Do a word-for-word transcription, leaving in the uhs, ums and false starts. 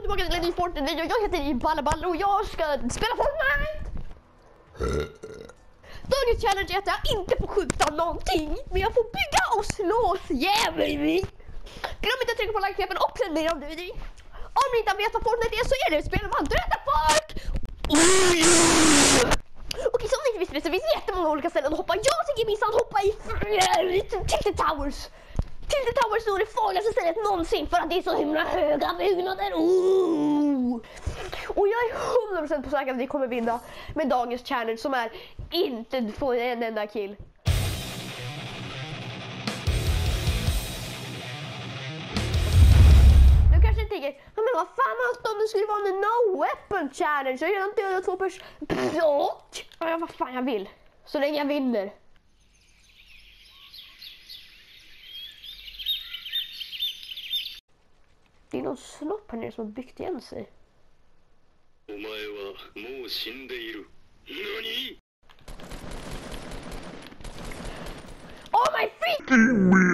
tillbaka till en ny Fortnite. Jag heter Ballaballe och jag ska spela Fortnite. Dagens challenge är att jag inte får skjuta någonting, men jag får bygga och slå oss jävligt. Glöm inte att trycka på like-knappen och prenumerera om du vill. Om ni inte vet vad Fortnite är så är det ett spel om man dödar folk. Okej, som ni inte visste så finns det jättemånga olika ställen att hoppa. Jag tycker minst att hoppa i Tilted Towers. Tilted Towers är det farligaste stället någonsin för att det är så himla höga byggnader. Oh! Och jag är hundra procent på säker att vi kommer vinna med dagens challenge som är inte få en enda kill. Nu kanske jag tänker, men vad fan Anton, det skulle vara en no weapon challenge. Jag har redan dödat två personer. Ja, vad fan jag vill. Så länge jag vinner. Det är någon snopp här nere som har byggt igen sig. Oh my feet!